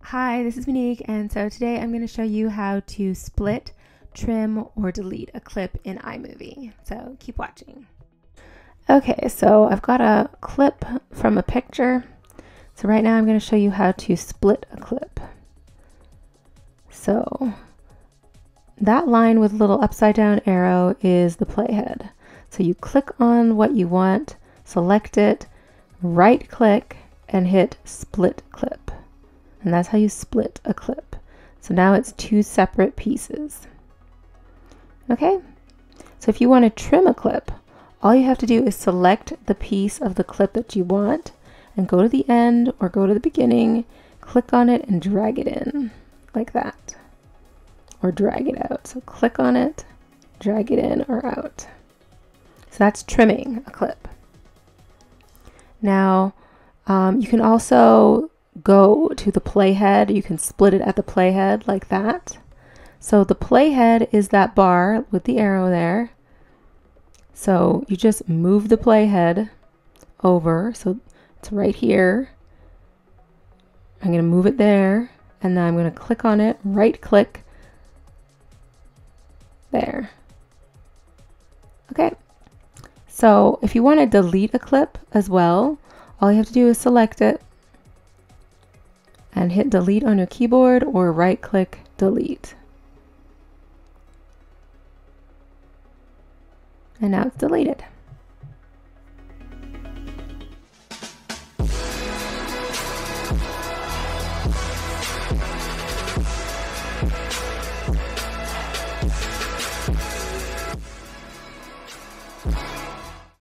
Hi, this is Monique, and so today I'm going to show you how to split, trim, or delete a clip in iMovie. So keep watching. Okay, so I've got a clip from a picture. So right now I'm going to show you how to split a clip. So that line with a little upside down arrow is the playhead. So you click on what you want, select it, right click, and hit split clip. And that's how you split a clip. So now it's two separate pieces. Okay? So if you want to trim a clip, all you have to do is select the piece of the clip that you want and go to the end or go to the beginning, click on it and drag it in like that. Or drag it out. So click on it, drag it in or out. So that's trimming a clip. Now, you can also go to the playhead. You can split it at the playhead like that. So the playhead is that bar with the arrow there. So you just move the playhead over. So it's right here. I'm going to move it there, and then I'm going to click on it, right click there. Okay. So if you want to delete a clip as well, all you have to do is select it and hit delete on your keyboard or right click delete. And now it's deleted.